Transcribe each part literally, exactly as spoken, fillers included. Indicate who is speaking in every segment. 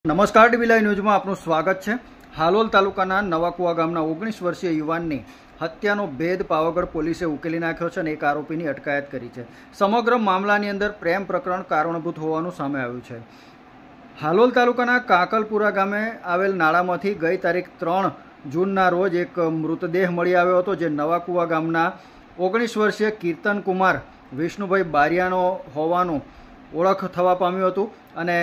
Speaker 1: નમસ્કાર dB live ન્યૂઝમાં આપનું સ્વાગત છે। હાલોલ તાલુકાના નવાકુવા ગામના ઓગણીસ વર્ષીય યુવાનની હત્યાનો ભેદ પાવાગઢ પોલીસે ઉકેલી નાખ્યો છે અને એક આરોપીની અટકાયત કરી છે। સમગ્ર મામલાની અંદર પ્રેમ પ્રકરણ કારણભૂત હોવાનું સામે આવ્યું છે। હાલોલ તાલુકાના કાકલપુરા ગામે આવેલ નાળામાંથી ગઈ તારીખ ત્રણ જૂનના રોજ એક મૃતદેહ મળી આવ્યો હતો, જે નવાકુવા ગામના ઓગણીસ વર્ષીય કીર્તન કુમાર વિષ્ણુભાઈ બારિયાનો હોવાનું ઓળખ થવા પામ્યું હતું અને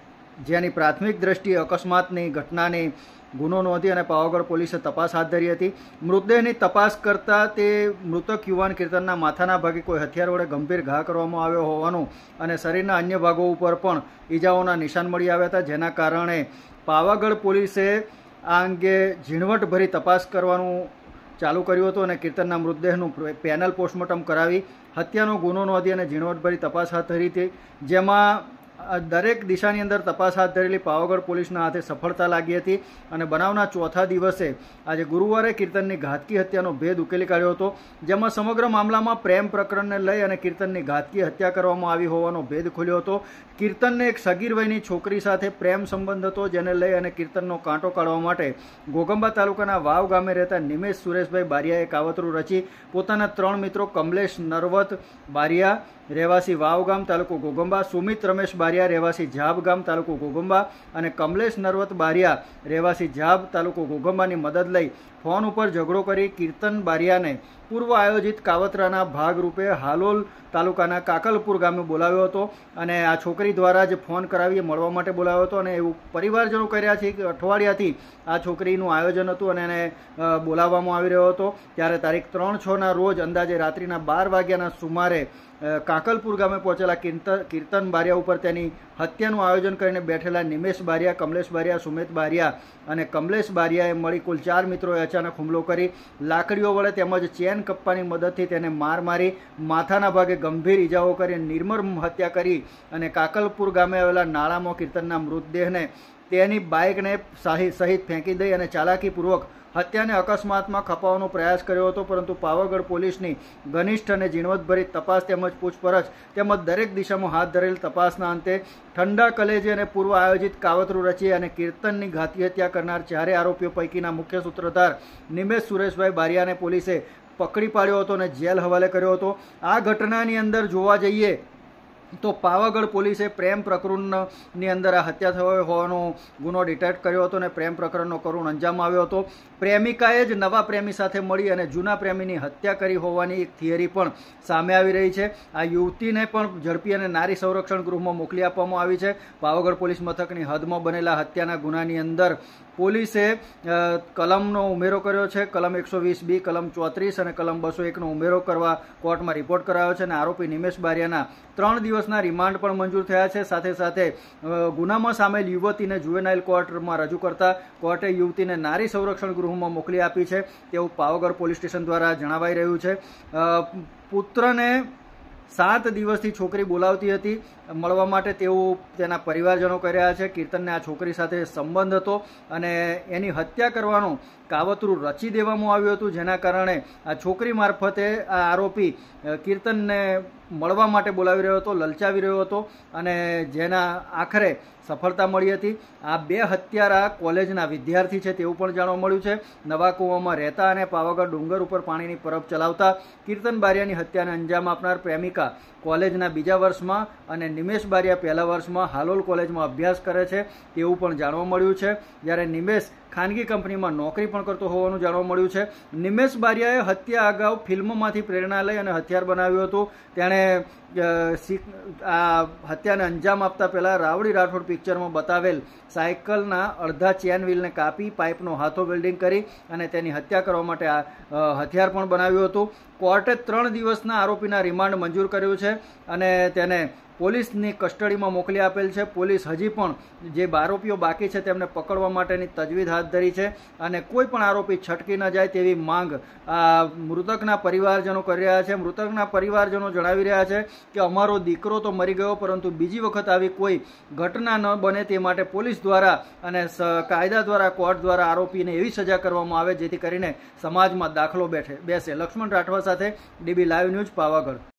Speaker 1: જેની પ્રાથમિક દ્રષ્ટિએ અકસ્માતની ઘટનાની ગુનો નોંધી અને પાવાગઢ પોલીસે તપાસ હાથ ધરી હતી। મૃતદેહની તપાસ કરતાં તે મૃતક યુવાન કીર્તનના માથાના ભાગે કોઈ હથિયાર વડે ગંભીર ઘા કરવામાં આવ્યો હોવાનું અને શરીરના અન્ય ભાગો ઉપર પણ ઈજાઓના નિશાન મળી આવ્યા હતા, જેના કારણે પાવાગઢ પોલીસે આ અંગે ઝીણવટભરી તપાસ કરવાનું ચાલુ કર્યું હતું અને કીર્તનના મૃતદેહનું પેનલ પોસ્ટમોર્ટમ કરાવી હત્યાનો ગુનો નોંધી અને ઝીણવટભરી તપાસ હાથ ધરી હતી, જેમાં દરેક દિશાની અંદર તપાસ હાથ ધરેલી પાવાગઢ પોલીસના હાથે સફળતા લાગી હતી અને બનાવના ચોથા દિવસે આજે ગુરુવારે કીર્તનની ઘાતકી હત્યાનો ભેદ ઉકેલી કાઢ્યો હતો, જેમાં સમગ્ર મામલામાં પ્રેમ પ્રકરણને લઈ અને કીર્તનની ઘાતકી હત્યા કરવામાં આવી હોવાનો ભેદ ખુલ્યો હતો। કીર્તનને એક સગીર વયની છોકરી સાથે પ્રેમ સંબંધ હતો, જેને લઈ અને કીર્તનનો કાંટો કાઢવા માટે ઘોગંબા તાલુકાના વાવ ગામે રહેતા નિમેશ સુરેશભાઈ બારિયાએ કાવતરું રચી પોતાના ત્રણ મિત્રો કમલેશ નરવત બારિયા રહેવાસી વાવ ગામ તાલુકો ઘોગંબા, સુમિત રમેશ બારિયા રહેવાસી જાબ ગામ તાલુકો ઘોગંબા અને કમલેશ નરવત બારિયા રહેવાસી જાબ તાલુકો ઘોગંબાની મદદ લઈ ફોન ઉપર ઝઘડો કરી કીર્તન બારિયાને પૂર્વ આયોજિત કાવતરાના ભાગરૂપે હાલોલ તાલુકાના કાકલપુર ગામે બોલાવ્યો હતો અને આ છોકરી દ્વારા જ ફોન કરાવી મળવા માટે બોલાવ્યો હતો અને એવું પરિવારજનો કહી રહ્યા છે કે અઠવાડિયાથી આ છોકરીનું આયોજન હતું અને એને બોલાવવામાં આવી રહ્યો હતો। ત્યારે તારીખ ત્રણ છ ના રોજ અંદાજે રાત્રિના બાર વાગ્યાના સુમારે કાકલપુર ગામે પહોંચેલા કીર્તન બારિયા ઉપર તેની હત્યાનું આયોજન કરીને બેઠેલા નિમેશ બારિયા, કમલેશ બારિયા, સુમિત બારિયા અને કમલેશ બારિયાએ મળી કુલ ચાર મિત્રોએ અચાનક હુમલો કરી લાકડીઓ વડે તેમજ ચેન કપ્પાની મદદથી તેને માર મારી માથાના ભાગે ગંભીર ઈજાઓ કરી નિર્મમ હત્યા કરી અને કાકલપુર ગામે આવેલા નાળામાં કીર્તનના મૃતદેહને તેની બાઇકને સહિત ફેંકી દઈ અને ચાલાકીપૂર્વક હત્યાને અકસ્માતમાં ખપાવવાનો પ્રયાસ કર્યો હતો, પરંતુ પાવાગઢ પોલીસની ઘનિષ્ઠ અને ઝીણવટભરી તપાસ તેમજ પૂછપરછ તેમજ દરેક દિશામાં હાથ ધરેલ તપાસના અંતે ઠંડા કલેજે અને પૂર્વ આયોજિત કાવતરું રચી અને કીર્તનની ઘાતી હત્યા કરનાર ચારે આરોપીઓ પૈકીના મુખ્ય સૂત્રધાર નિમેશ સુરેશભાઈ બારિયાને પોલીસે પકડી પાડ્યો હતો અને જેલ હવાલે કર્યો હતો। આ ઘટનાની અંદર જોવા જઈએ તો પાવાગઢ પોલીસે પ્રેમ પ્રકરણની અંદર આ હત્યા થયો હોવાનો ગુનો ડિટેક્ટ કર્યો હતો અને પ્રેમ પ્રકરણનો કરુણ અંજામ આવ્યો હતો। પ્રેમિકાએ જ નવા પ્રેમી સાથે મળી અને જૂના પ્રેમીની હત્યા કરી હોવાની એક થિયરી પણ સામે આવી રહી છે। આ યુવતીને પણ ઝડપી અને નારી સંરક્ષણ ગૃહમાં મોકલી આપવામાં આવી છે। પાવાગઢ પોલીસ મથકની હદમાં બનેલા હત્યાના ગુનાની અંદર પોલીસે કલમનો ઉમેરો કર્યો છે। કલમ એકસો વીસ બી, કલમ ચોત્રીસ અને કલમ બસો એકનો ઉમેરો કરવા કોર્ટમાં રિપોર્ટ કરાયો છે અને આરોપી નિમેશ બારિયાના ત્રણ દિવસના રિમાન્ડ પણ મંજૂર થયા છે। સાથે સાથે ગુનામાં સામેલ યુવતીને જુવેનાઇલ કોર્ટમાં રજૂ કરતા કોર્ટે યુવતીને નારી સંરક્ષણ ગૃહમાં મોકલી આપી છે તેવું પાવાગઢ પોલીસ સ્ટેશન દ્વારા જણાવાઈ રહ્યું છે। પુત્રને સાત દિવસથી છોકરી બોલાવતી હતી મળવા માટે તેવું તેના પરિવારજનો કહી રહ્યા છે। કીર્તનને આ છોકરી સાથે સંબંધ હતો અને એની હત્યા કરવાનું કાવતરું રચી દેવામાં આવ્યું હતું, જેના કારણે આ છોકરી મારફતે આ આરોપી કીર્તનને મળવા માટે બોલાવી રહ્યો હતો, લલચાવી રહ્યો હતો અને જેના આખરે સફળતા મળી હતી। આ બે હત્યારા કોલેજના વિદ્યાર્થી છે તેવું પણ જાણવા મળ્યું છે। નવાકુવામાં રહેતા અને પાવાગઢ ડુંગર ઉપર પાણીની પરબ ચલાવતા કીર્તન બારિયાની હત્યાને અંજામ આપનાર પ્રેમિકા કોલેજના બીજા વર્ષમાં અને નિમેશ બારિયા પહેલા વર્ષમાં હાલોલ કોલેજમાં અભ્યાસ કરે છે તેવું પણ જાણવા મળ્યું છે, જ્યારે નિમેશ ખાનગી કંપનીમાં નોકરી પણ કરતો હોવાનું જાણવા મળ્યું છે। નિમેશ બારિયાએ હત્યા અગાઉ ફિલ્મોમાંથી પ્રેરણા લઈ અને હથિયાર બનાવ્યું હતું। તેણે આ હત્યાને અંજામ આપતા પહેલાં રાવડી રાઠોડ પિક્ચરમાં બતાવેલ સાયકલના અડધા ચેન વ્હીલને કાપી પાઇપનો હાથો વેલ્ડિંગ કરી અને તેની હત્યા કરવા માટે આ હથિયાર પણ બનાવ્યું હતું। કોર્ટે ત્રણ દિવસના આરોપીના રિમાન્ડ મંજૂર કર્યું છે અને તેને પોલીસની કસ્ટડીમાં મોકલી આપેલ છે। પોલીસ હજી પણ જે આરોપીઓ બાકી છે તેમને પકડવા માટેની તજવીજ હાથ ધરી છે અને કોઈ પણ આરોપી છટકી ન જાય તેવી માંગ આ મૃતકના પરિવારજનો કરી રહ્યા છે। મૃતકના પરિવારજનો જણાવી રહ્યા છે કે અમારો દીકરો તો મરી ગયો, પરંતુ બીજી વખત આવી કોઈ ઘટના ન બને તે માટે પોલીસ દ્વારા અને કાયદા દ્વારા કોર્ટ દ્વારા આરોપીને એવી સજા કરવામાં આવે જેથી કરીને સમાજમાં દાખલો બેઠે બેસે। લક્ષ્મણ રાઠવા સાથે ડીબી લાઈવ ન્યૂઝ, પાવાગઢ।